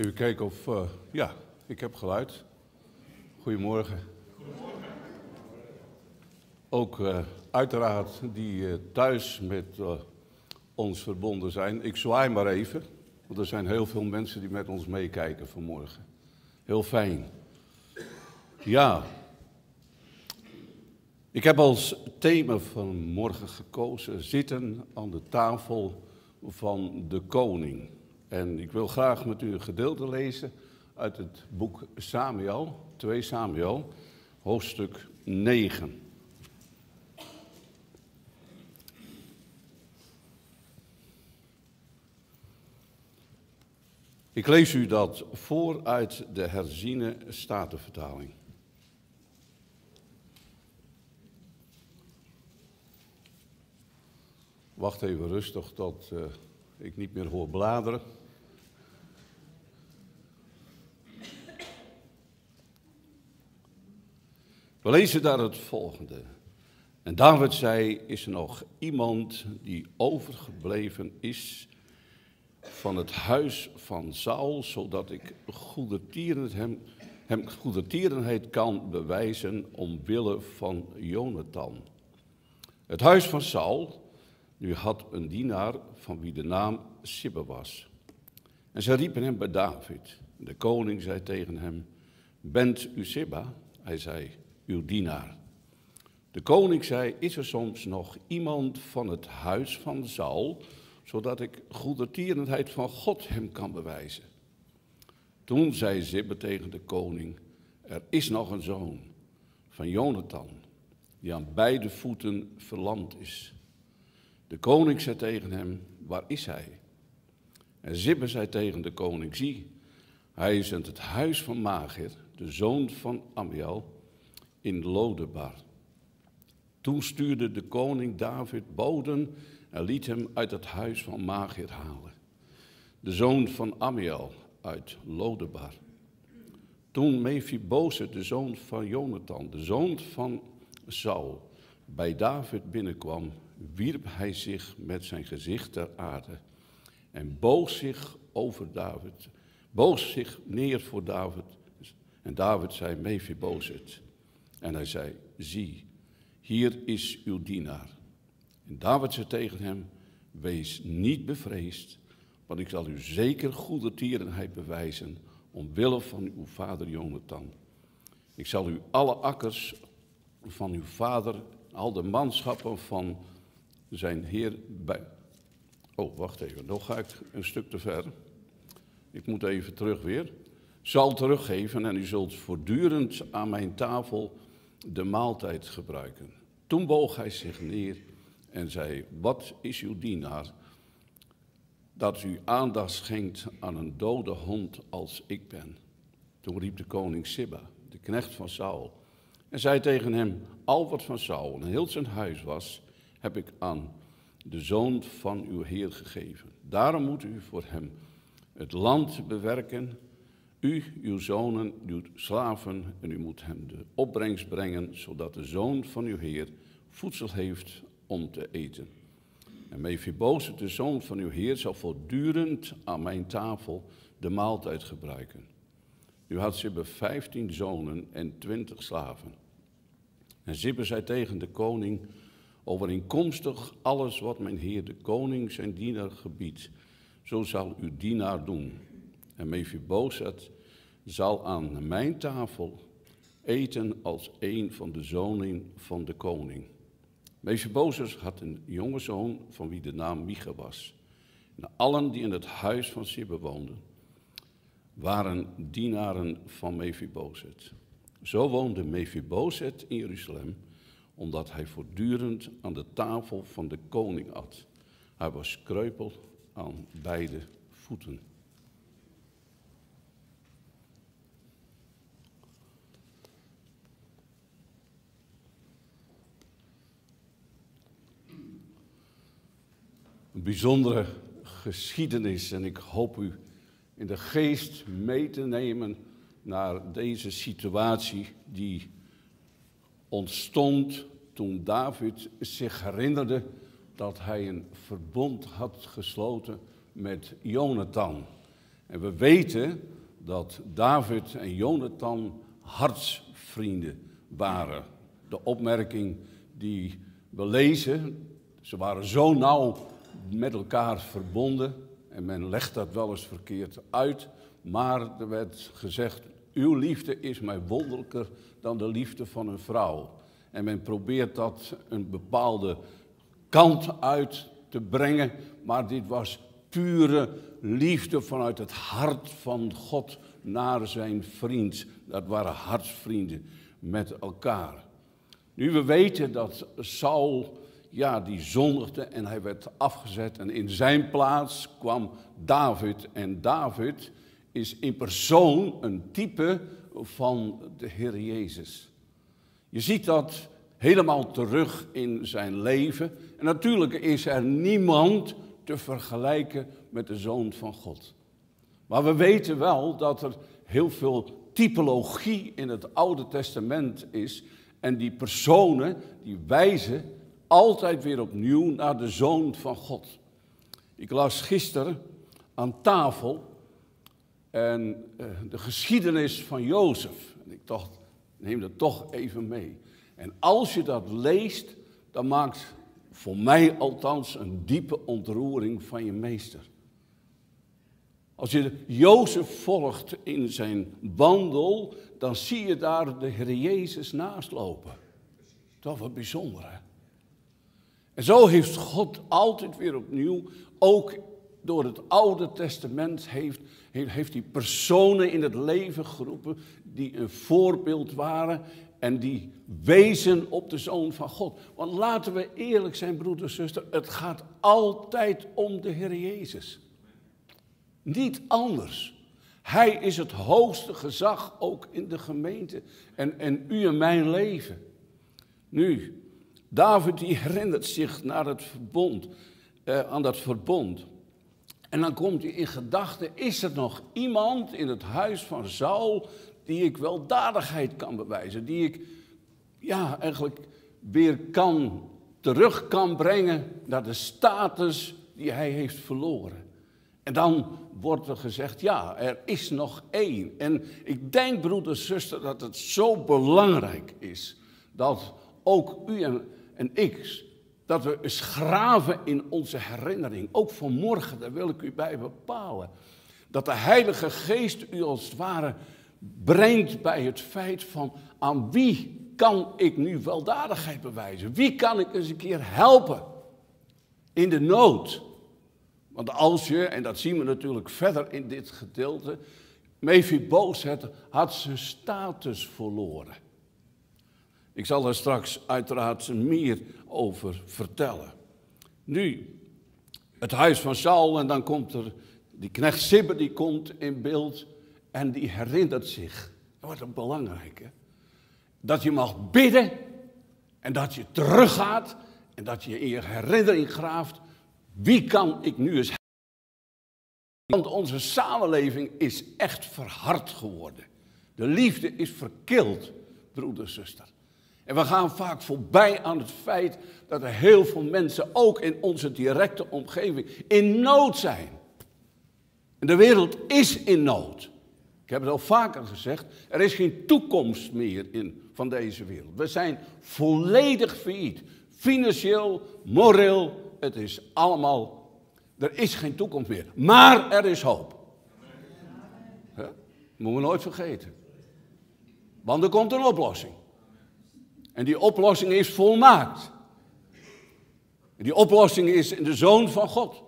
Even kijken of... ja, ik heb geluid. Goedemorgen. Ook uiteraard die thuis met ons verbonden zijn. Ik zwaai maar even, want er zijn heel veel mensen die met ons meekijken vanmorgen. Heel fijn. Ja. Ik heb als thema van morgen gekozen zitten aan de tafel van de koning. En ik wil graag met u een gedeelte lezen uit het boek Samuel, 2 Samuel, hoofdstuk 9. Ik lees u dat voor uit de herziene statenvertaling. Wacht even rustig tot ik niet meer hoor bladeren. We lezen daar het volgende. En David zei, is er nog iemand die overgebleven is van het huis van Saul, zodat ik hem goedertierenheid kan bewijzen omwille van Jonathan. Het huis van Saul, nu had een dienaar van wie de naam Sibbe was. En zij riepen hem bij David. De koning zei tegen hem, bent u Sibbe? Hij zei, uw dienaar. De koning zei, is er soms nog iemand van het huis van Saul, zodat ik goedertierenheid van God hem kan bewijzen? Toen zei Sibbe tegen de koning, er is nog een zoon van Jonathan, die aan beide voeten verlamd is. De koning zei tegen hem, waar is hij? En Sibbe zei tegen de koning, zie, hij is in het huis van Magir, de zoon van Amiel, in Lodebar. Toen stuurde de koning David boden en liet hem uit het huis van Magir halen, de zoon van Amiel uit Lodebar. Toen Mephibozet, de zoon van Jonathan, de zoon van Saul, bij David binnenkwam, wierp hij zich met zijn gezicht ter aarde en boog zich neer voor David. En David zei, Mephibozet. En hij zei, zie, hier is uw dienaar. En David zei tegen hem, wees niet bevreesd, want ik zal u zeker goedertierenheid bewijzen, omwille van uw vader Jonathan. Ik zal u alle akkers van uw vader, al de manschappen van zijn heer bij... Oh, wacht even, nog ga ik een stuk te ver. Ik moet even terug weer. Zal teruggeven en u zult voortdurend aan mijn tafel de maaltijd gebruiken. Toen boog hij zich neer en zei, wat is uw dienaar, dat u aandacht schenkt aan een dode hond als ik ben? Toen riep de koning Sibbe, de knecht van Saul, en zei tegen hem, al wat van Saul en heel zijn huis was, heb ik aan de zoon van uw heer gegeven. Daarom moet u voor hem het land bewerken, u, uw zonen, uw slaven, en u moet hem de opbrengst brengen, zodat de zoon van uw heer voedsel heeft om te eten. En Mephibozet, de zoon van uw heer, zal voortdurend aan mijn tafel de maaltijd gebruiken. Nu had Sibbe 15 zonen en 20 slaven. En Sibbe zei tegen de koning, overeenkomstig alles wat mijn heer de koning zijn dienaar gebiedt, zo zal uw dienaar doen. En Mephibozet zal aan mijn tafel eten als een van de zonen van de koning. Mephibozet had een jonge zoon van wie de naam Micha was. En allen die in het huis van Sibbe woonden, waren dienaren van Mephibozet. Zo woonde Mephibozet in Jeruzalem, omdat hij voortdurend aan de tafel van de koning at. Hij was kreupel aan beide voeten. Een bijzondere geschiedenis en ik hoop u in de geest mee te nemen naar deze situatie die ontstond toen David zich herinnerde dat hij een verbond had gesloten met Jonathan. En we weten dat David en Jonathan hartsvrienden waren. De opmerking die we lezen, ze waren zo nauw met elkaar verbonden. En men legt dat wel eens verkeerd uit. Maar er werd gezegd, uw liefde is mij wonderlijker dan de liefde van een vrouw. En men probeert dat een bepaalde kant uit te brengen. Maar dit was pure liefde vanuit het hart van God naar zijn vriend. Dat waren hartsvrienden met elkaar. Nu we weten dat Saul, die zondigde en hij werd afgezet. En in zijn plaats kwam David. En David is in persoon een type van de Heer Jezus. Je ziet dat helemaal terug in zijn leven. En natuurlijk is er niemand te vergelijken met de Zoon van God. Maar we weten wel dat er heel veel typologie in het Oude Testament is. En die personen, die wijzen altijd weer opnieuw naar de Zoon van God. Ik las gisteren aan tafel en de geschiedenis van Jozef. En ik dacht, neem dat toch even mee. En als je dat leest, dan maakt voor mij althans een diepe ontroering van je meester. Als je Jozef volgt in zijn wandel, dan zie je daar de Heer Jezus naast lopen. Dat is wat bijzonder, hè? En zo heeft God altijd weer opnieuw, ook door het Oude Testament, heeft hij personen in het leven geroepen die een voorbeeld waren en die wezen op de Zoon van God. Want laten we eerlijk zijn, broeder en zuster, het gaat altijd om de Heer Jezus. Niet anders. Hij is het hoogste gezag ook in de gemeente en u en mijn leven. Nu, David die herinnert zich naar het verbond, aan dat verbond. En dan komt hij in gedachten, is er nog iemand in het huis van Saul die ik weldadigheid kan bewijzen, die ik eigenlijk weer terug kan brengen naar de status die hij heeft verloren. En dan wordt er gezegd, er is nog één. En ik denk, broeder, zuster, dat het zo belangrijk is dat ook u en ik, dat we eens graven in onze herinnering. Ook vanmorgen, daar wil ik u bij bepalen. Dat de Heilige Geest u als het ware brengt bij het feit van, aan wie kan ik nu weldadigheid bewijzen? Wie kan ik eens een keer helpen in de nood? Want als je, en dat zien we natuurlijk verder in dit gedeelte, Mephibosheth had zijn status verloren. Ik zal er straks uiteraard meer over vertellen. Nu, het huis van Saul en dan komt er die knecht Sibbe, die komt in beeld en die herinnert zich. Dat wordt een belangrijke. Dat je mag bidden en dat je teruggaat en dat je in je herinnering graaft. Wie kan ik nu eens helpen? Want onze samenleving is echt verhard geworden. De liefde is verkild, broeder en zuster. En we gaan vaak voorbij aan het feit dat er heel veel mensen, ook in onze directe omgeving, in nood zijn. En de wereld is in nood. Ik heb het al vaker gezegd, er is geen toekomst meer van deze wereld. We zijn volledig failliet. Financieel, moreel, het is allemaal, er is geen toekomst meer. Maar er is hoop. Huh? Moeten we nooit vergeten. Want er komt een oplossing. En die oplossing is volmaakt. En die oplossing is in de Zoon van God.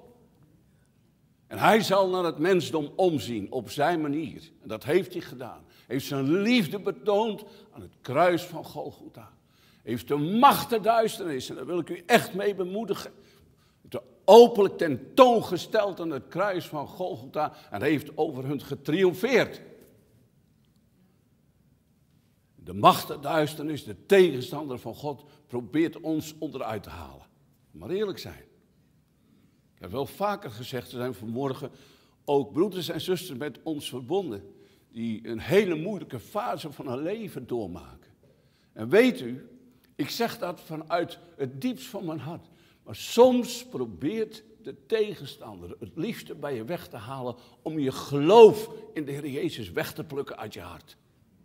En hij zal naar het mensdom omzien op zijn manier. En dat heeft hij gedaan. Hij heeft zijn liefde betoond aan het kruis van Golgotha. Hij heeft de macht der duisternis, en daar wil ik u echt mee bemoedigen, openlijk tentoongesteld aan het kruis van Golgotha en heeft over hun getriomfeerd. De macht der duisternis, de tegenstander van God, probeert ons onderuit te halen. Maar eerlijk zijn. Ik heb wel vaker gezegd, er zijn vanmorgen ook broeders en zusters met ons verbonden, die een hele moeilijke fase van hun leven doormaken. En weet u, ik zeg dat vanuit het diepst van mijn hart. Maar soms probeert de tegenstander het liefste bij je weg te halen om je geloof in de Heer Jezus weg te plukken uit je hart.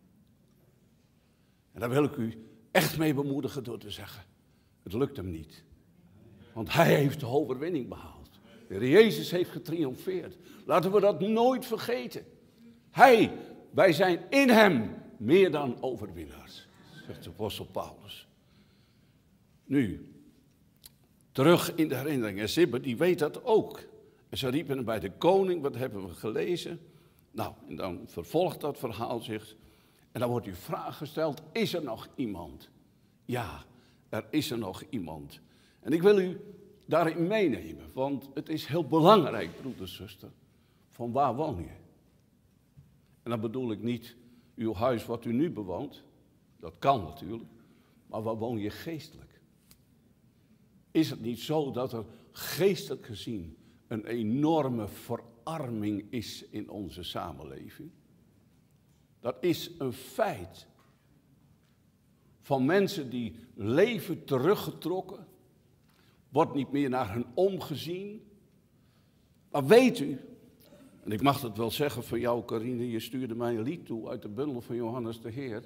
En daar wil ik u echt mee bemoedigen door te zeggen, het lukt hem niet. Want hij heeft de overwinning behaald. De Heer Jezus heeft getriomfeerd. Laten we dat nooit vergeten. Wij zijn in hem meer dan overwinnaars, zegt de apostel Paulus. Nu, terug in de herinnering. En Sibbe, die weet dat ook. En ze riepen hem bij de koning, wat hebben we gelezen? Nou, en dan vervolgt dat verhaal zich. En dan wordt die vraag gesteld, is er nog iemand? Ja, er is er nog iemand. En ik wil u daarin meenemen, want het is heel belangrijk, broeder en zuster, van waar woon je? En dan bedoel ik niet uw huis wat u nu bewoont, dat kan natuurlijk, maar waar woon je geestelijk? Is het niet zo dat er geestelijk gezien een enorme verarming is in onze samenleving? Dat is een feit. Van mensen die leven teruggetrokken, wordt niet meer naar hen omgezien. Maar weet u, en ik mag het wel zeggen van jou, Carine, je stuurde mij een lied toe uit de bundel van Johannes de Heer,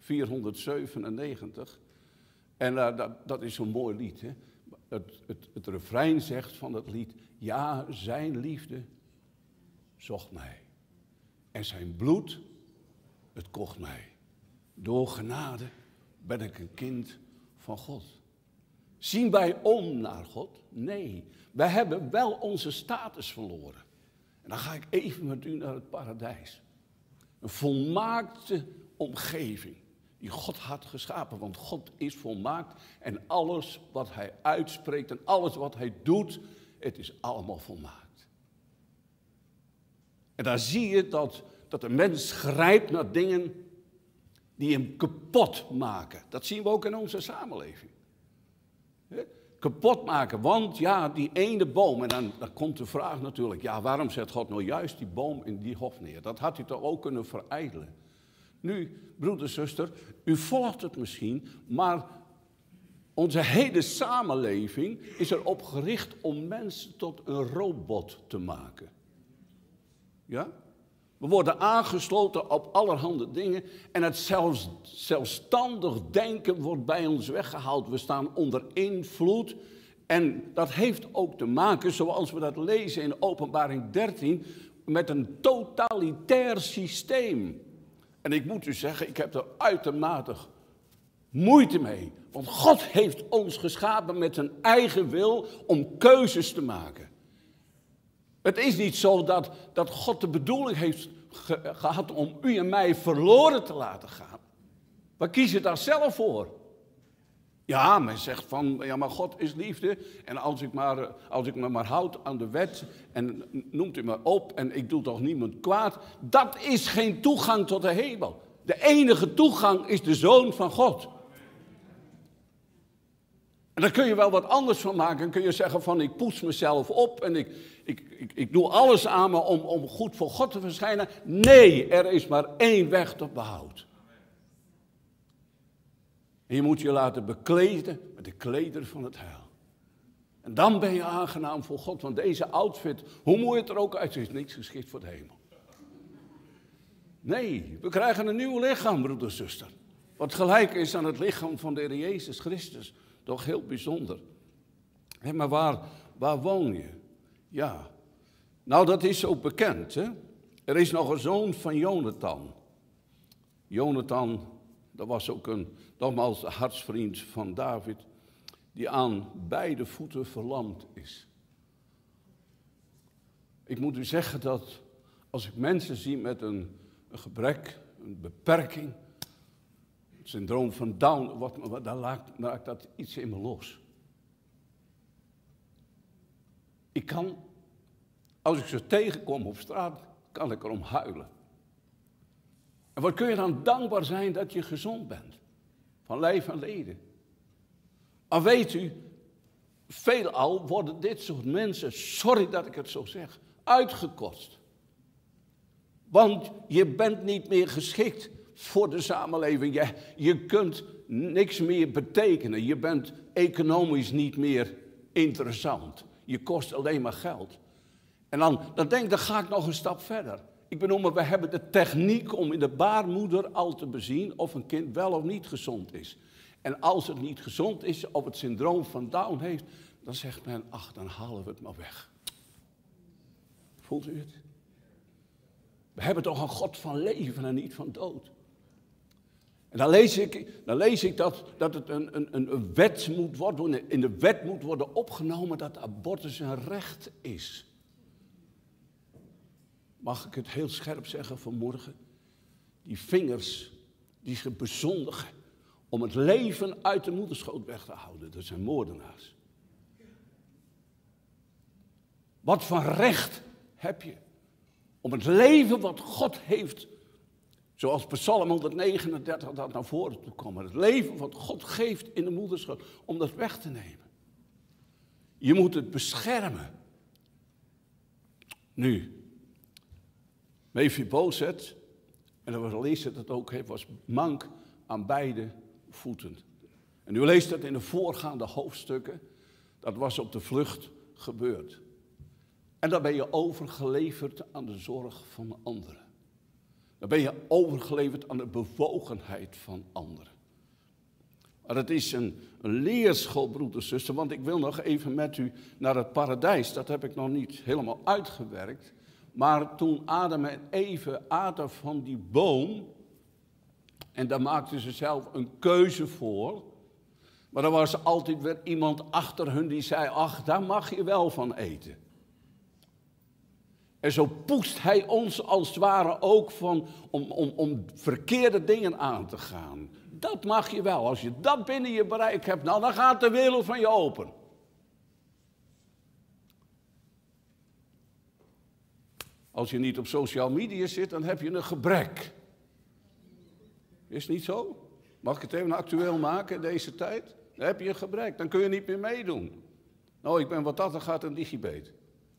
497. En dat is zo'n mooi lied, hè? Het refrein zegt van het lied, ja, zijn liefde zocht mij. En zijn bloed, het kocht mij. Door genade ben ik een kind van God. Zien wij om naar God? Nee, wij hebben wel onze status verloren. En dan ga ik even met u naar het paradijs. Een volmaakte omgeving die God had geschapen. Want God is volmaakt en alles wat hij uitspreekt en alles wat hij doet, het is allemaal volmaakt. En daar zie je dat de mens grijpt naar dingen die hem kapot maken. Dat zien we ook in onze samenleving. Kapot maken, want ja, die ene boom, en dan komt de vraag natuurlijk, ja, waarom zet God nou juist die boom in die hof neer? Dat had hij toch ook kunnen verijdelen. Nu, broeder, zuster, u volgt het misschien, maar onze hele samenleving is erop gericht om mensen tot een robot te maken. Ja? We worden aangesloten op allerhande dingen en het zelfstandig denken wordt bij ons weggehaald. We staan onder invloed en dat heeft ook te maken, zoals we dat lezen in Openbaring 13, met een totalitair systeem. En ik moet u zeggen, ik heb er uitermate moeite mee. Want God heeft ons geschapen met zijn eigen wil om keuzes te maken. Het is niet zo dat God de bedoeling heeft gehad om u en mij verloren te laten gaan. We kiezen daar zelf voor. Ja, men zegt van, ja, maar God is liefde. En als ik me maar houd aan de wet en noemt u maar op en ik doe toch niemand kwaad. Dat is geen toegang tot de hemel. De enige toegang is de Zoon van God. En daar kun je wel wat anders van maken. Dan kun je zeggen van ik poets mezelf op en ik doe alles aan me om goed voor God te verschijnen. Nee, er is maar één weg tot behoud. En je moet je laten bekleden met de klederen van het heil. En dan ben je aangenaam voor God. Want deze outfit, hoe mooi het er ook uitziet, is niks geschikt voor de hemel. Nee, we krijgen een nieuw lichaam, broeder en zuster. Wat gelijk is aan het lichaam van de Heer Jezus Christus. Toch heel bijzonder. Hé, maar waar woon je? Ja, nou dat is ook bekend. Hè? Er is nog een zoon van Jonathan. Jonathan, dat was ook nogmaals de hartsvriend van David, die aan beide voeten verlamd is. Ik moet u zeggen dat als ik mensen zie met een gebrek, een beperking, het syndroom van Down, dan laat dat iets in me los. Ik kan, als ik ze tegenkom op straat, kan ik erom huilen. En wat kun je dan dankbaar zijn dat je gezond bent? Van lijf en leden. Maar weet u, veelal worden dit soort mensen, sorry dat ik het zo zeg, uitgekost. Want je bent niet meer geschikt voor de samenleving. Je kunt niks meer betekenen. Je bent economisch niet meer interessant. Je kost alleen maar geld. En dan denk ik, dan ga ik nog een stap verder. Ik bedoel, maar we hebben de techniek om in de baarmoeder al te bezien of een kind wel of niet gezond is. En als het niet gezond is, of het syndroom van Down heeft, dan zegt men, ach, dan halen we het maar weg. Voelt u het? We hebben toch een God van leven en niet van dood. En dan lees ik dat het een wet moet worden, in de wet moet worden opgenomen dat abortus een recht is. Mag ik het heel scherp zeggen vanmorgen? Die vingers die zich bezondigen om het leven uit de moederschoot weg te houden, dat zijn moordenaars. Wat voor recht heb je om het leven wat God heeft, zoals Psalm 139 dat naar voren toe komt, het leven wat God geeft in de moederschoot, om dat weg te nemen. Je moet het beschermen. Nu, Mephibozet, en dan leest het ook, was mank aan beide voeten. En u leest het in de voorgaande hoofdstukken, dat was op de vlucht gebeurd. En dan ben je overgeleverd aan de zorg van anderen. Dan ben je overgeleverd aan de bewogenheid van anderen. Maar het is een leerschool, broeders en zusters, want ik wil nog even met u naar het paradijs. Dat heb ik nog niet helemaal uitgewerkt. Maar toen Adam en Eve aten van die boom, en daar maakten ze zelf een keuze voor. Maar er was altijd weer iemand achter hun die zei, ach, daar mag je wel van eten. En zo poest hij ons als het ware ook van om verkeerde dingen aan te gaan. Dat mag je wel. Als je dat binnen je bereik hebt, nou, dan gaat de wereld van je open. Als je niet op social media zit, dan heb je een gebrek. Is het niet zo? Mag ik het even actueel maken in deze tijd? Dan heb je een gebrek, dan kun je niet meer meedoen. Nou, ik ben wat dat er gaat een digibet.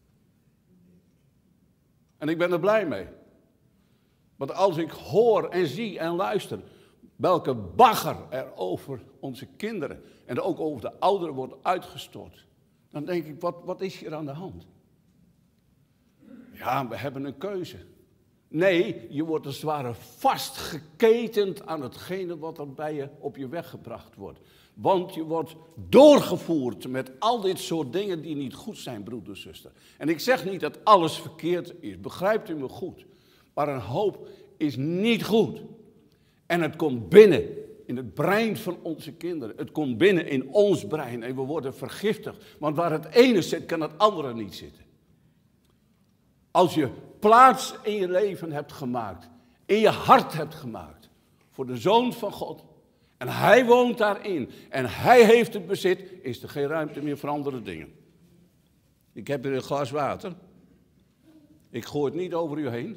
En ik ben er blij mee. Want als ik hoor en zie en luister welke bagger er over onze kinderen en ook over de ouderen wordt uitgestort, dan denk ik, wat is hier aan de hand? Ja, we hebben een keuze. Nee, je wordt als het ware vastgeketend aan hetgene wat er bij je op je weg gebracht wordt. Want je wordt doorgevoerd met al dit soort dingen die niet goed zijn, broeder en zuster. En ik zeg niet dat alles verkeerd is, begrijpt u me goed. Maar een hoop is niet goed. En het komt binnen in het brein van onze kinderen. Het komt binnen in ons brein en we worden vergiftigd. Want waar het ene zit, kan het andere niet zitten. Als je plaats in je leven hebt gemaakt, in je hart hebt gemaakt, voor de Zoon van God, en Hij woont daarin, en Hij heeft het bezit, is er geen ruimte meer voor andere dingen. Ik heb hier een glas water. Ik gooi het niet over u heen.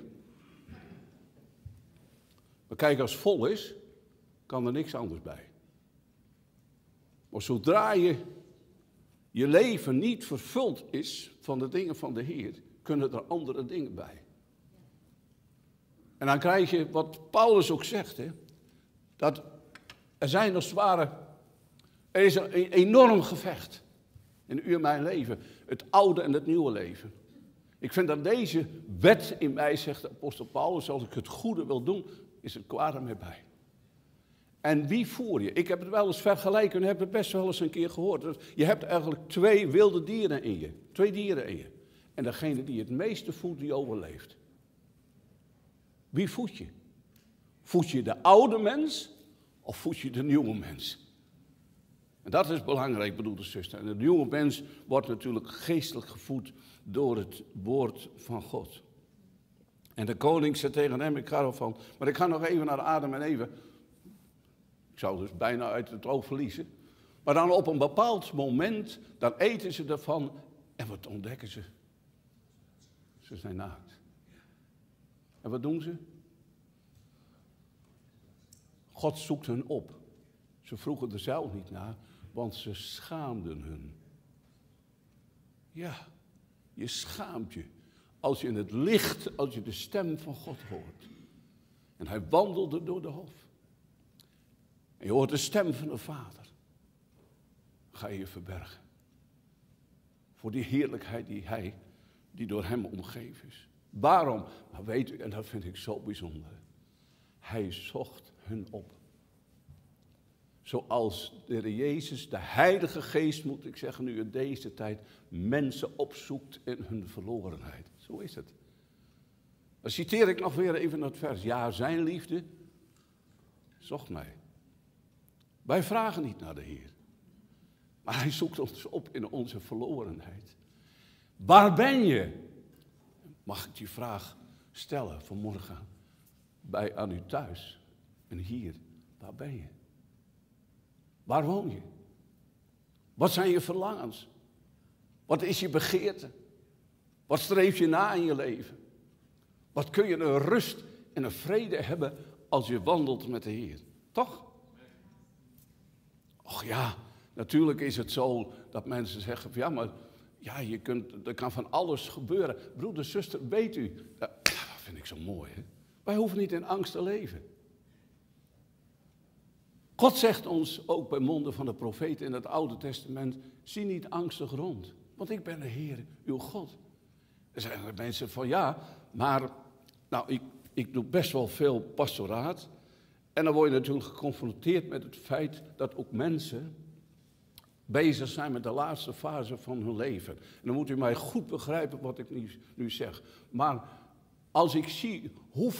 Maar kijk, als het vol is, kan er niks anders bij. Maar zodra je leven niet vervuld is van de dingen van de Heer, kunnen er andere dingen bij. En dan krijg je wat Paulus ook zegt, dat er zijn als het ware, er is een enorm gevecht in uw en mijn leven, het oude en het nieuwe leven. Ik vind dat deze wet in mij, zegt de apostel Paulus, als ik het goede wil doen, is het kwade mee bij. En wie voer je? Ik heb het wel eens vergelijken en heb het best wel eens een keer gehoord. Je hebt eigenlijk twee wilde dieren in je, twee dieren in je. En degene die het meeste voedt, die overleeft. Wie voed je? Voed je de oude mens of voed je de nieuwe mens? En dat is belangrijk, broeder en zuster. En de nieuwe mens wordt natuurlijk geestelijk gevoed door het woord van God. En de koning zei tegen hem, ik ga ervan, maar ik ga nog even naar Adam en Eva. Ik zou dus bijna uit het oog verliezen. Maar dan op een bepaald moment, dan eten ze ervan en wat ontdekken ze? Ze zijn naakt. En wat doen ze? God zoekt hun op. Ze vroegen er zelf niet naar, want ze schaamden hun. Ja, je schaamt je als je in het licht, als je de stem van God hoort. En hij wandelde door de hof. En je hoort de stem van de Vader. Ga je verbergen. voor die heerlijkheid die door hem omgeven is. Waarom? Maar weet u, en dat vind ik zo bijzonder. Hij zocht hun op. Zoals de Heer Jezus, de Heilige Geest, moet ik zeggen nu in deze tijd, mensen opzoekt in hun verlorenheid. Zo is het. Dan citeer ik nog weer even het vers. Ja, zijn liefde zocht mij. Wij vragen niet naar de Heer. Maar hij zoekt ons op in onze verlorenheid. Waar ben je? Mag ik die vraag stellen vanmorgen aan u thuis en hier. Waar ben je? Waar woon je? Wat zijn je verlangens? Wat is je begeerte? Wat streef je na in je leven? Wat kun je een rust en een vrede hebben als je wandelt met de Heer? Toch? Och ja, natuurlijk is het zo dat mensen zeggen, ja, maar ja, er kan van alles gebeuren. Broeder, zuster, weet u, dat vind ik zo mooi, hè? Wij hoeven niet in angst te leven. God zegt ons ook bij monden van de profeten in het Oude Testament, zie niet angstig rond, want ik ben de Heer, uw God. Er zijn er mensen van, ja, maar nou, ik doe best wel veel pastoraat. En dan word je natuurlijk geconfronteerd met het feit dat ook mensen bezig zijn met de laatste fase van hun leven. En dan moet u mij goed begrijpen wat ik nu zeg. Maar als ik zie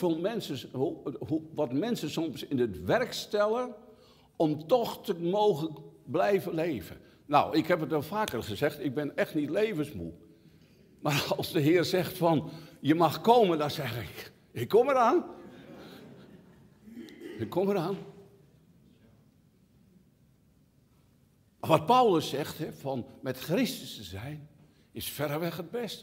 wat mensen soms in het werk stellen om toch te mogen blijven leven. Nou, ik heb het al vaker gezegd, ik ben echt niet levensmoe. Maar als de Heer zegt van, je mag komen, dan zeg ik kom eraan. Ik kom eraan. Wat Paulus zegt, van met Christus te zijn, is verreweg het beste.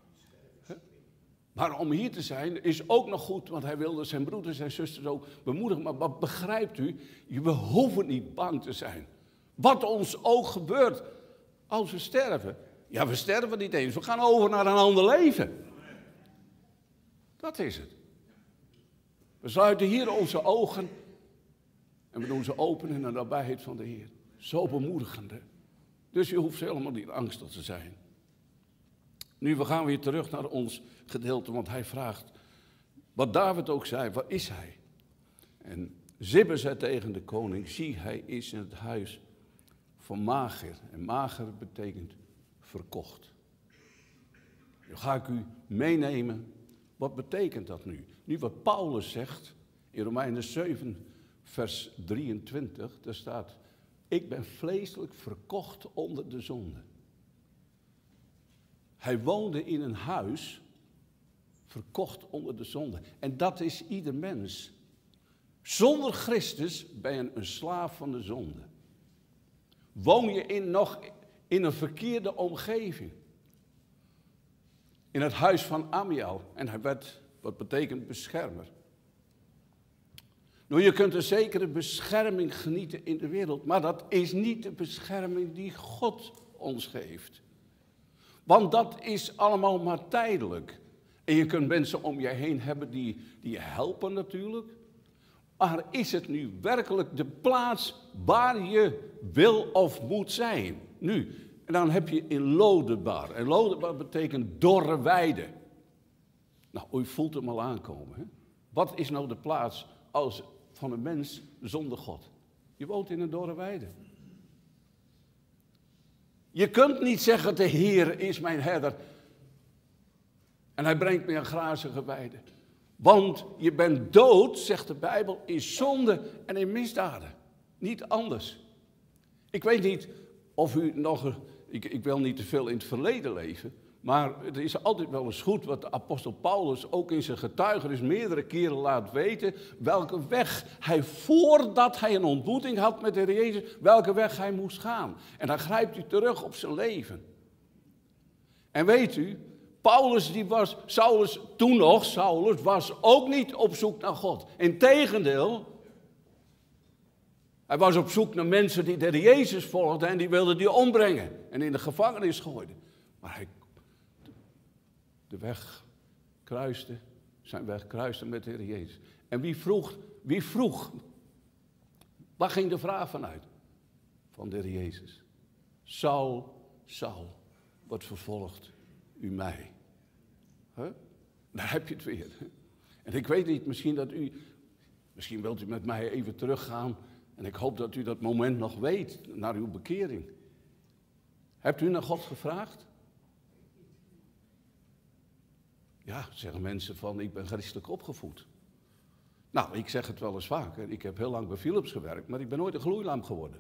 Maar om hier te zijn is ook nog goed, want hij wilde zijn broeders en zusters ook bemoedigen. Maar wat begrijpt u? We hoeven niet bang te zijn. Wat ons ook gebeurt als we sterven. Ja, we sterven niet eens. We gaan over naar een ander leven. Dat is het. We sluiten hier onze ogen en we doen ze open in de nabijheid van de Heer. Zo bemoedigende. Dus je hoeft helemaal niet angstig te zijn. Nu, we gaan weer terug naar ons gedeelte, want hij vraagt, wat David ook zei, waar is hij? En Zibbe zei tegen de koning, zie, hij is in het huis van Mager. En Mager betekent verkocht. Nu ga ik u meenemen, wat betekent dat nu? Nu wat Paulus zegt, in Romeinen 7, vers 23, daar staat, ik ben vleeselijk verkocht onder de zonde. Hij woonde in een huis, verkocht onder de zonde. En dat is ieder mens. Zonder Christus ben je een slaaf van de zonde. Woon je nog in een verkeerde omgeving. In het huis van Amiel. En hij werd, wat betekent beschermer. Nou, je kunt een zekere bescherming genieten in de wereld. Maar dat is niet de bescherming die God ons geeft. Want dat is allemaal maar tijdelijk. En je kunt mensen om je heen hebben die je helpen natuurlijk. Maar is het nu werkelijk de plaats waar je wil of moet zijn? Nu, en dan heb je in Lodebar. En Lodebar betekent dorre weide. Nou, u voelt hem al aankomen. Hè? Wat is nou de plaats van een mens zonder God? Je woont in een dorre weide. Je kunt niet zeggen, de Heer is mijn herder. En hij brengt me een grazige weide. Want je bent dood, zegt de Bijbel, in zonde en in misdaden. Niet anders. Ik weet niet of u nog, ik wil niet te veel in het verleden leven. Maar het is altijd wel eens goed wat de apostel Paulus ook in zijn getuigenis meerdere keren laat weten. Welke weg hij, voordat hij een ontmoeting had met de Heer Jezus, welke weg hij moest gaan. En dan grijpt hij terug op zijn leven. En weet u, Saulus was ook niet op zoek naar God. Integendeel, hij was op zoek naar mensen die de Heer Jezus volgden en die wilden die ombrengen en in de gevangenis gooiden. Maar hij zijn weg kruiste met de Heer Jezus. En wie vroeg? Waar ging de vraag vanuit? Van de Heer Jezus. Saul, Saul, wat vervolgt u mij? Daar heb je het weer. En ik weet niet, misschien wilt u met mij even teruggaan. En ik hoop dat u dat moment nog weet, naar uw bekering. Hebt u naar God gevraagd? Ja, zeggen mensen van, ik ben christelijk opgevoed. Nou, ik zeg het wel eens vaker. Ik heb heel lang bij Philips gewerkt, maar ik ben nooit een gloeilamp geworden.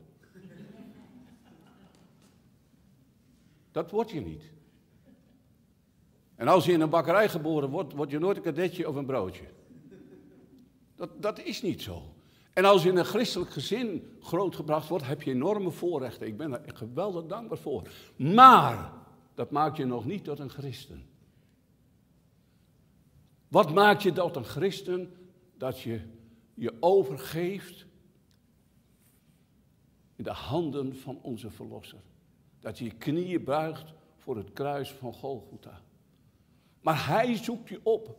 Dat word je niet. En als je in een bakkerij geboren wordt, word je nooit een kadetje of een broodje. Dat is niet zo. En als je in een christelijk gezin grootgebracht wordt, heb je enorme voorrechten. Ik ben daar geweldig dankbaar voor. Maar dat maakt je nog niet tot een christen. Wat maakt je tot een christen? Dat je je overgeeft in de handen van onze Verlosser. Dat je je knieën buigt voor het kruis van Golgotha. Maar hij zoekt je op.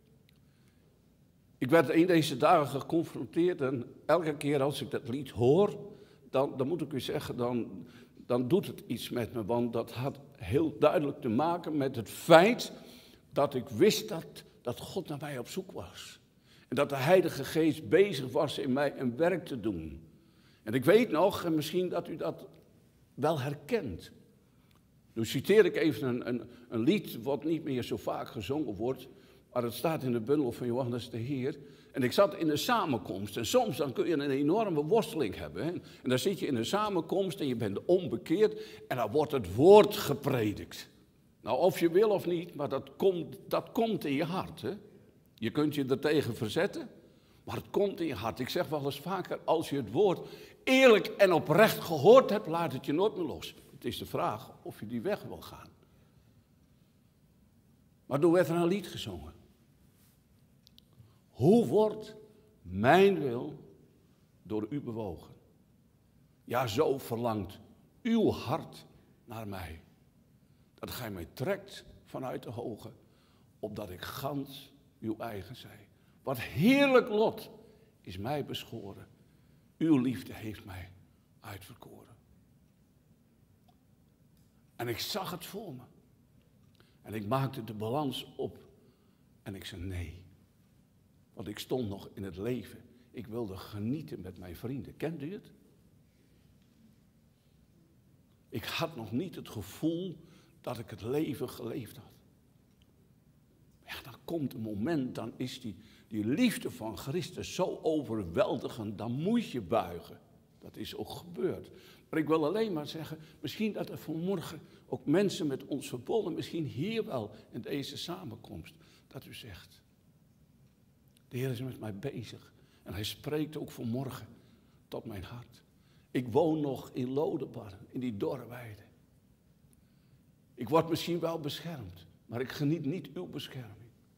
Ik werd in deze dagen geconfronteerd en elke keer als ik dat lied hoor, dan moet ik u zeggen, dan doet het iets met me. Want dat had heel duidelijk te maken met het feit dat ik wist dat God naar mij op zoek was. En dat de Heilige Geest bezig was in mij een werk te doen. En ik weet nog, en misschien dat u dat wel herkent. Nu citeer ik even een lied wat niet meer zo vaak gezongen wordt, maar het staat in de bundel van Johannes de Heer. En ik zat in een samenkomst en soms dan kun je een enorme worsteling hebben. Hè? En dan zit je in een samenkomst en je bent onbekeerd en dan wordt het woord gepredikt. Nou, of je wil of niet, maar dat komt in je hart. Hè? Je kunt je er tegen verzetten, maar het komt in je hart. Ik zeg wel eens vaker, als je het woord eerlijk en oprecht gehoord hebt, laat het je nooit meer los. Het is de vraag of je die weg wil gaan. Maar toen werd er een lied gezongen. Hoe wordt mijn wil door u bewogen? Ja, zo verlangt uw hart naar mij. Dat gij mij trekt vanuit de hoge, opdat ik gans uw eigen zij. Wat heerlijk lot is mij beschoren. Uw liefde heeft mij uitverkoren. En ik zag het voor me. En ik maakte de balans op. En ik zei nee. Want ik stond nog in het leven. Ik wilde genieten met mijn vrienden. Kent u het? Ik had nog niet het gevoel dat ik het leven geleefd had. Ja, dan komt een moment, dan is die liefde van Christus zo overweldigend, dan moet je buigen. Dat is ook gebeurd. Maar ik wil alleen maar zeggen, misschien dat er vanmorgen ook mensen met ons verbonden, misschien hier wel in deze samenkomst, dat u zegt, de Heer is met mij bezig en hij spreekt ook vanmorgen tot mijn hart. Ik woon nog in Lodebar, in die dorre weide. Ik word misschien wel beschermd, maar ik geniet niet uw bescherming.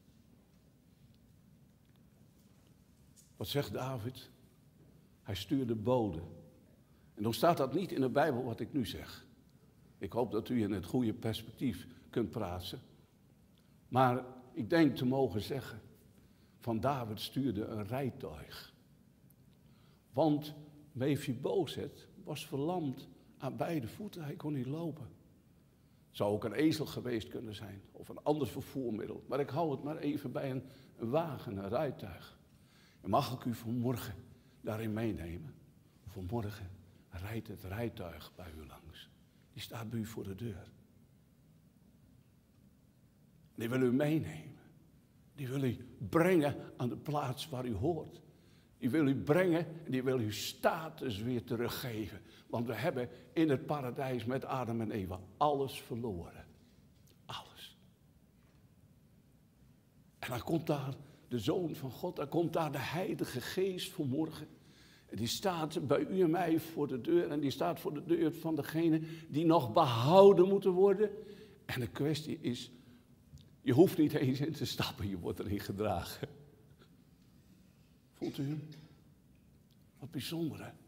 Wat zegt David? Hij stuurde bode. En dan staat dat niet in de Bijbel wat ik nu zeg. Ik hoop dat u in het goede perspectief kunt praten. Maar ik denk te mogen zeggen, van David stuurde een rijtuig. Want Mephibozet was verlamd aan beide voeten, hij kon niet lopen. Zou ook een ezel geweest kunnen zijn, of een ander vervoermiddel. Maar ik hou het maar even bij een wagen, een rijtuig. En mag ik u vanmorgen daarin meenemen? Vanmorgen rijdt het rijtuig bij u langs. Die staat bij u voor de deur. Die wil u meenemen. Die wil u brengen aan de plaats waar u hoort. Die wil u brengen en die wil uw status weer teruggeven. Want we hebben in het paradijs met Adam en Eva alles verloren. Alles. En dan komt daar de Zoon van God, dan komt daar de Heilige Geest vanmorgen. En die staat bij u en mij voor de deur en die staat voor de deur van degene die nog behouden moeten worden. En de kwestie is, je hoeft niet eens in te stappen, je wordt erin gedragen. Voelt u hem? Wat bijzonder, hè?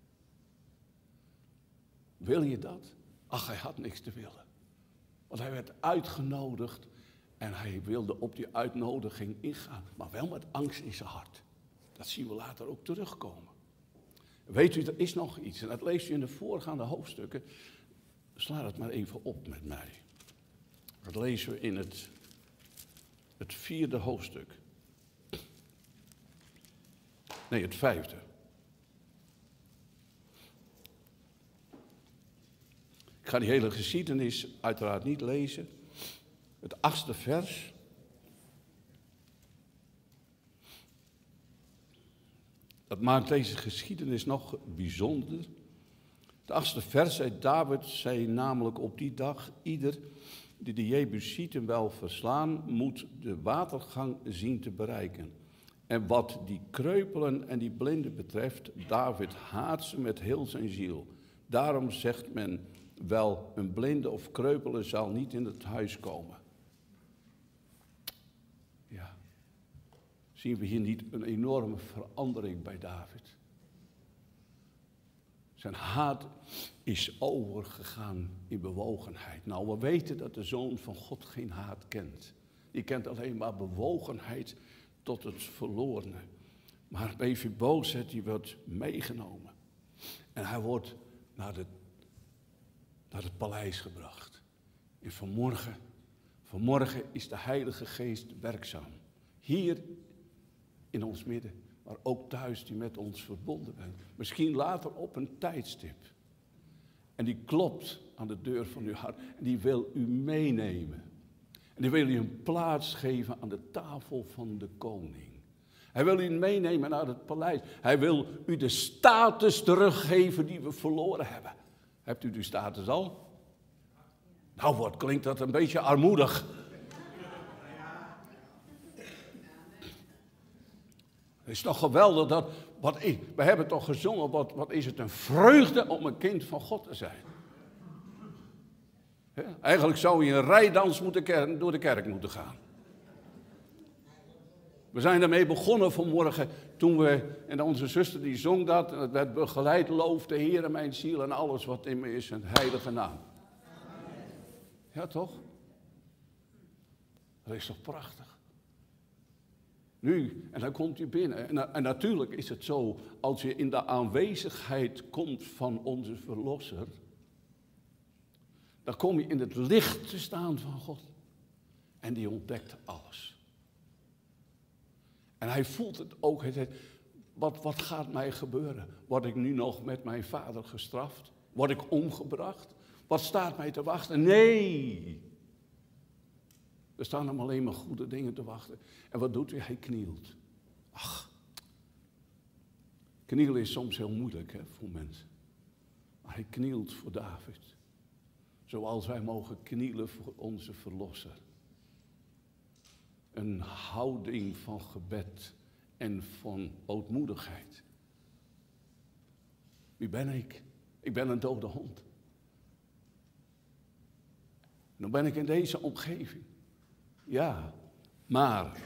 Wil je dat? Ach, hij had niks te willen. Want hij werd uitgenodigd en hij wilde op die uitnodiging ingaan. Maar wel met angst in zijn hart. Dat zien we later ook terugkomen. Weet u, er is nog iets. En dat leest u in de voorgaande hoofdstukken. Sla dat maar even op met mij. Dat lezen we in het 4e hoofdstuk. Nee, het 5e. Ik ga die hele geschiedenis uiteraard niet lezen. Het 8e vers. Dat maakt deze geschiedenis nog bijzonder. Het 8e vers zei David, zei namelijk op die dag: ieder die de Jebusieten wel verslaan, moet de watergang zien te bereiken. En wat die kreupelen en die blinden betreft, David haat ze met heel zijn ziel. Daarom zegt men wel, een blinde of kreupele zal niet in het huis komen. Ja, zien we hier niet een enorme verandering bij David? Zijn haat is overgegaan in bewogenheid. Nou, we weten dat de Zoon van God geen haat kent. Die kent alleen maar bewogenheid tot het verlorene. Maar Mephibozet, die wordt meegenomen. En hij wordt naar het paleis gebracht. En vanmorgen is de Heilige Geest werkzaam. Hier in ons midden, maar ook thuis die met ons verbonden bent. Misschien later op een tijdstip. En die klopt aan de deur van uw hart. En die wil u meenemen. En die wil u een plaats geven aan de tafel van de koning. Hij wil u meenemen naar het paleis. Hij wil u de status teruggeven die we verloren hebben. Hebt u die status al? Nou, wat klinkt dat een beetje armoedig. Het is toch geweldig dat, we hebben toch gezongen, wat is het een vreugde om een kind van God te zijn. Ja, eigenlijk zou je een rijdans door de kerk moeten gaan. We zijn daarmee begonnen vanmorgen toen en onze zuster die zong dat, en het werd begeleid, loof de Heere mijn ziel en alles wat in me is, zijn heilige naam. Ja, toch? Dat is toch prachtig? Nu, en dan komt u binnen. En natuurlijk is het zo, als je in de aanwezigheid komt van onze Verlosser, dan kom je in het licht te staan van God. En die ontdekt alles. En hij voelt het ook. Hij zegt, wat gaat mij gebeuren? Word ik nu nog met mijn vader gestraft? Word ik omgebracht? Wat staat mij te wachten? Nee! Er staan hem alleen maar goede dingen te wachten. En wat doet hij? Hij knielt. Ach, knielen is soms heel moeilijk voor mensen. Maar hij knielt voor David. Zoals wij mogen knielen voor onze Verlosser. Een houding van gebed en van ootmoedigheid. Wie ben ik? Ik ben een dode hond. En dan ben ik in deze omgeving. Ja, maar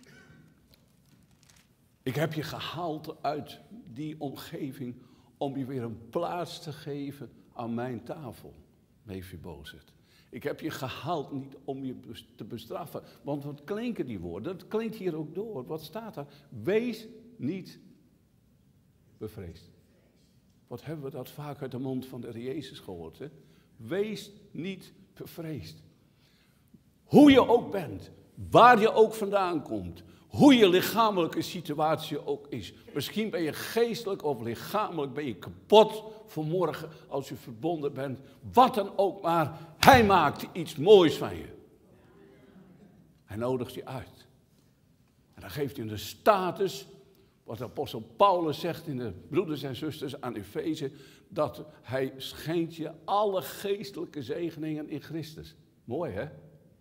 ik heb je gehaald uit die omgeving om je weer een plaats te geven aan mijn tafel, Mephibozet. Ik heb je gehaald niet om je te bestraffen, want wat klinken die woorden? Dat klinkt hier ook door. Wat staat daar? Wees niet bevreesd. Wat hebben we dat vaak uit de mond van de Heer Jezus gehoord, hè? Wees niet bevreesd. Hoe je ook bent, waar je ook vandaan komt, hoe je lichamelijke situatie ook is. Misschien ben je geestelijk of lichamelijk ben je kapot vanmorgen als je verbonden bent. Wat dan ook maar, hij maakt iets moois van je. Hij nodigt je uit. En dan geeft hij een status, wat de apostel Paulus zegt in de broeders en zusters aan Efeze, dat hij schenkt je alle geestelijke zegeningen in Christus. Mooi, hè?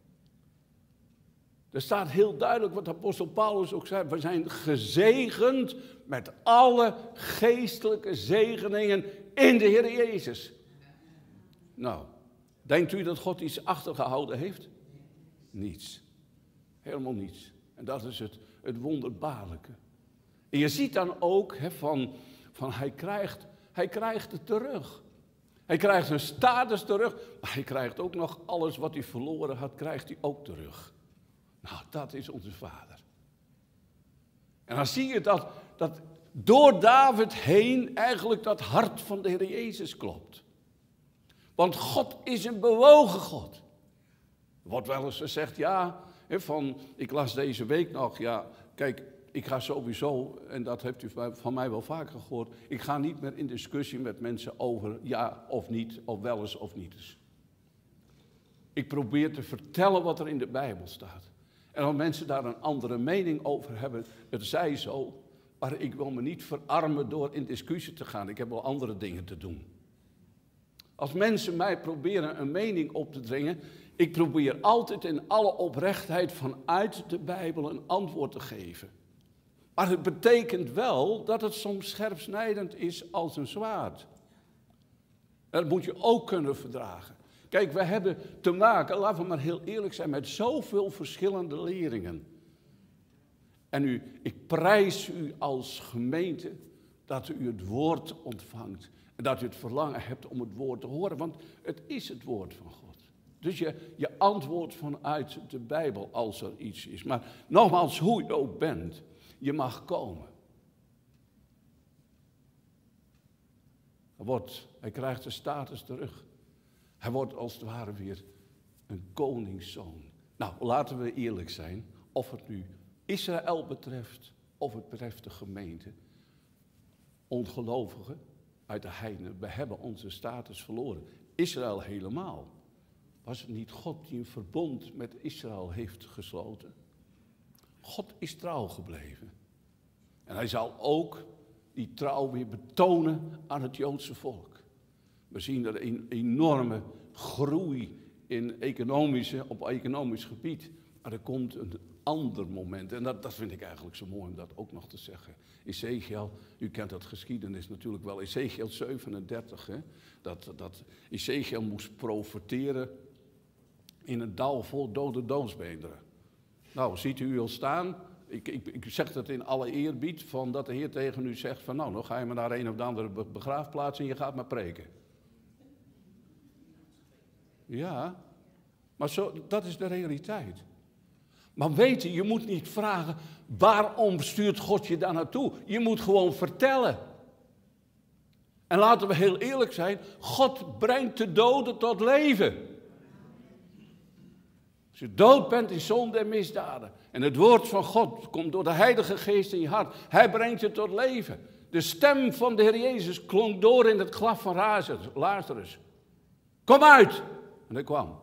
Er staat heel duidelijk wat de apostel Paulus ook zei. We zijn gezegend met alle geestelijke zegeningen in de Heer Jezus. Nou, denkt u dat God iets achtergehouden heeft? Niets. Helemaal niets. En dat is het wonderbaarlijke. En je ziet dan ook van hij krijgt het terug. Hij krijgt zijn status terug, maar hij krijgt ook nog alles wat hij verloren had, krijgt hij ook terug. Nou, dat is onze Vader. En dan zie je dat door David heen eigenlijk dat hart van de Heer Jezus klopt. Want God is een bewogen God. Er wordt wel eens gezegd, ja, ik las deze week nog, ja, kijk, ik ga sowieso, en dat heeft u van mij wel vaker gehoord, ik ga niet meer in discussie met mensen over ja of niet, of wel eens of niet eens. Ik probeer te vertellen wat er in de Bijbel staat. En als mensen daar een andere mening over hebben, het zij zo, maar ik wil me niet verarmen door in discussie te gaan. Ik heb wel andere dingen te doen. Als mensen mij proberen een mening op te dringen, ik probeer altijd in alle oprechtheid vanuit de Bijbel een antwoord te geven. Maar het betekent wel dat het soms scherpsnijdend is als een zwaard. En dat moet je ook kunnen verdragen. Kijk, we hebben te maken, laten we maar heel eerlijk zijn, met zoveel verschillende leringen. En ik prijs u als gemeente dat u het woord ontvangt. En dat u het verlangen hebt om het woord te horen, want het is het woord van God. Dus je antwoordt vanuit de Bijbel als er iets is. Maar nogmaals, hoe je ook bent, je mag komen. Hij krijgt de status terug. Hij wordt als het ware weer een koningszoon. Nou, laten we eerlijk zijn, of het nu Israël betreft, of het betreft de gemeente. Ongelovigen uit de heidenen, we hebben onze status verloren. Israël helemaal. Was het niet God die een verbond met Israël heeft gesloten? God is trouw gebleven. En hij zal ook die trouw weer betonen aan het Joodse volk. We zien er een enorme groei op economisch gebied. Maar er komt een ander moment. En dat vind ik eigenlijk zo mooi om dat ook nog te zeggen. Ezekiel, u kent dat geschiedenis natuurlijk wel. Ezekiel 37, hè, dat Ezekiel moest profeteren in een dal vol dode doodsbeenderen. Nou, ziet u al staan. Ik zeg dat in alle eerbied, van dat de Heer tegen u zegt van nou, dan ga je maar naar een of andere begraafplaats en je gaat maar preken. Ja, maar dat is de realiteit. Maar weet je moet niet vragen, waarom stuurt God je daar naartoe? Je moet gewoon vertellen. En laten we heel eerlijk zijn, God brengt de doden tot leven. Als je dood bent in zonde en misdaden. En het woord van God komt door de Heilige Geest in je hart. Hij brengt je tot leven. De stem van de Heer Jezus klonk door in het graf van Lazarus. Kom uit! En hij kwam.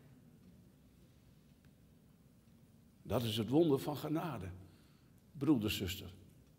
Dat is het wonder van genade. Broeder, zuster.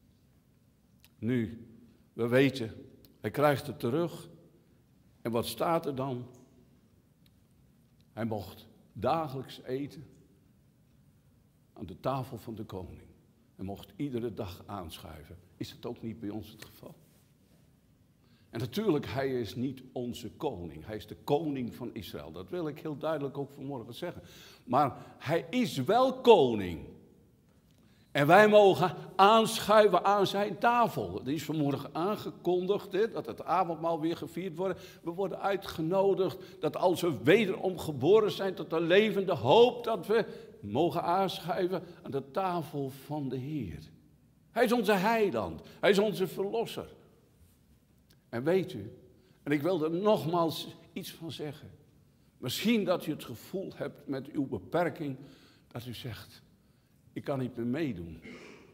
Nu, we weten, hij krijgt het terug. En wat staat er dan? Hij mocht dagelijks eten aan de tafel van de koning. Hij mocht iedere dag aanschuiven. Is dat ook niet bij ons het geval? En natuurlijk, hij is niet onze koning. Hij is de koning van Israël. Dat wil ik heel duidelijk ook vanmorgen zeggen. Maar hij is wel koning. En wij mogen aanschuiven aan zijn tafel. Het is vanmorgen aangekondigd dat het avondmaal weer gevierd wordt. We worden uitgenodigd dat als we wederom geboren zijn tot een levende hoop, dat we mogen aanschuiven aan de tafel van de Heer. Hij is onze heiland. Hij is onze verlosser. En weet u, en ik wil er nogmaals iets van zeggen. Misschien dat u het gevoel hebt met uw beperking, dat u zegt, ik kan niet meer meedoen.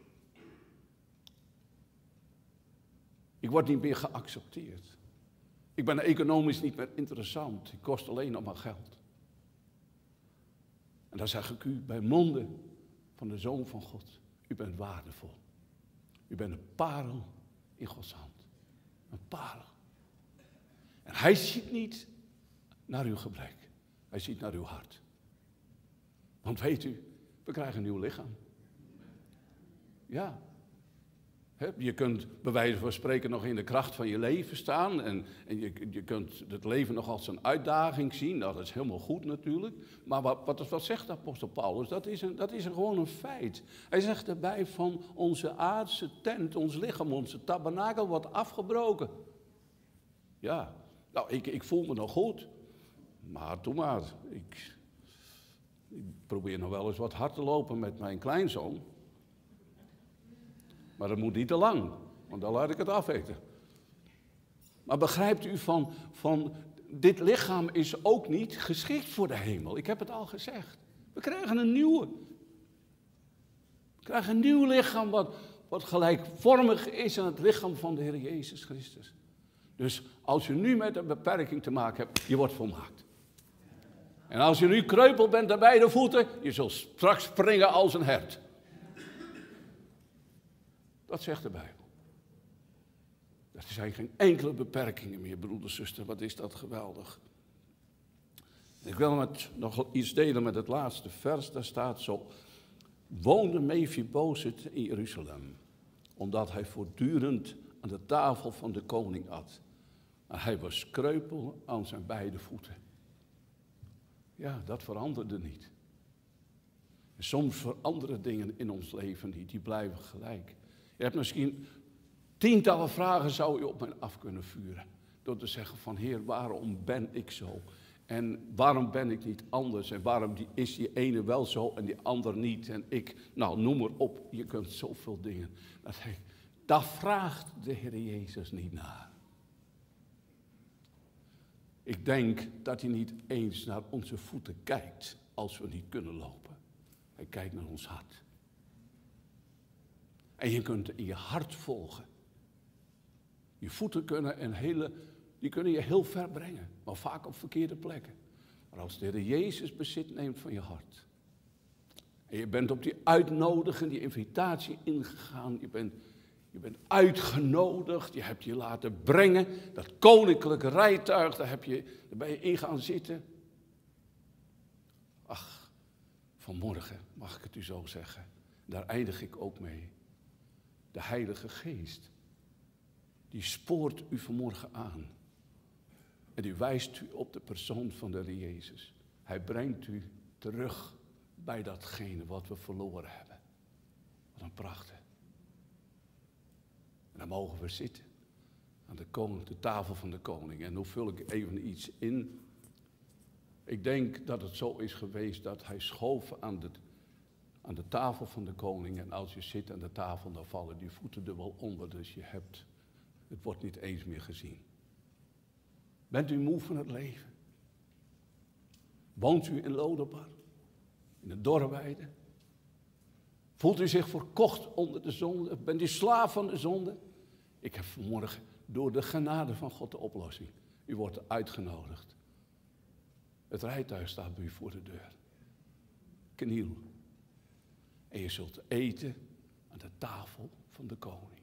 Ik word niet meer geaccepteerd. Ik ben economisch niet meer interessant. Ik kost alleen nog maar geld. En dan zeg ik u bij monden van de Zoon van God, u bent waardevol. U bent een parel in Gods hand. Een parel. En hij ziet niet naar uw gebrek. Hij ziet naar uw hart. Want weet u, we krijgen een nieuw lichaam. Ja. Je kunt bij wijze van spreken nog in de kracht van je leven staan. En je kunt het leven nog als een uitdaging zien. Nou, dat is helemaal goed natuurlijk. Maar wat zegt apostel Paulus? Dat is gewoon een feit. Hij zegt erbij van onze aardse tent, ons lichaam, onze tabernakel wordt afgebroken. Ja, nou, ik voel me nog goed. Maar doe maar. Ik probeer nog wel eens wat hard te lopen met mijn kleinzoon. Maar dat moet niet te lang, want dan laat ik het afeten. Maar begrijpt u van dit lichaam is ook niet geschikt voor de hemel. Ik heb het al gezegd. We krijgen een nieuwe. We krijgen een nieuw lichaam wat gelijkvormig is aan het lichaam van de Heer Jezus Christus. Dus als je nu met een beperking te maken hebt, je wordt volmaakt. En als je nu kreupel bent aan beide voeten, je zult straks springen als een hert. Dat zegt de Bijbel. Er zijn geen enkele beperkingen meer, broeder, zuster. Wat is dat geweldig. Ik wil nog iets delen met het laatste vers. Daar staat zo: woonde Mephibozet in Jeruzalem, omdat hij voortdurend aan de tafel van de koning at. Maar hij was kreupel aan zijn beide voeten. Ja, dat veranderde niet. En soms veranderen dingen in ons leven niet, die blijven gelijk. Je hebt misschien tientallen vragen zou je op mij af kunnen vuren. Door te zeggen van Heer, waarom ben ik zo? En waarom ben ik niet anders? En waarom is die ene wel zo en die ander niet? En ik, nou noem maar op, je kunt zoveel dingen. Daar vraagt de Heer Jezus niet naar. Ik denk dat hij niet eens naar onze voeten kijkt als we niet kunnen lopen. Hij kijkt naar ons hart. En je kunt in je hart volgen. Je voeten kunnen je heel ver brengen, maar vaak op verkeerde plekken. Maar als de Heer Jezus bezit neemt van je hart. En je bent op die uitnodiging, die invitatie ingegaan. Je bent uitgenodigd, je hebt je laten brengen. Dat koninklijke rijtuig, daar ben je in gaan zitten. Ach, vanmorgen mag ik het u zo zeggen. Daar eindig ik ook mee. De Heilige Geest, die spoort u vanmorgen aan. En die wijst u op de persoon van de Heer Jezus. Hij brengt u terug bij datgene wat we verloren hebben. Wat een prachtig. En dan mogen we zitten aan de tafel van de koning. En nu vul ik even iets in. Ik denk dat het zo is geweest dat hij schoof aan de tafel van de koning. En als je zit aan de tafel, dan vallen die voeten er wel onder. Dus het wordt niet eens meer gezien. Bent u moe van het leven? Woont u in Lodebar? In de Dorreweide? Voelt u zich verkocht onder de zonde? Bent u slaaf van de zonde? Ik heb vanmorgen door de genade van God de oplossing. U wordt uitgenodigd. Het rijtuig staat bij u voor de deur. Kniel. En je zult eten aan de tafel van de koning.